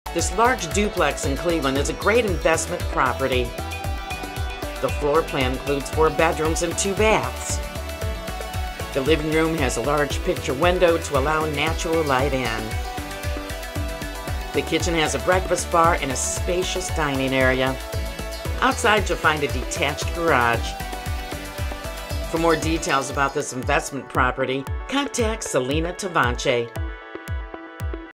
This large duplex in Cleveland is a great investment property. The floor plan includes 4 bedrooms and 2 baths. The living room has a large picture window to allow natural light in. The kitchen has a breakfast bar and a spacious dining area. Outside, you'll find a detached garage. For more details about this investment property, contact Selena Tovanche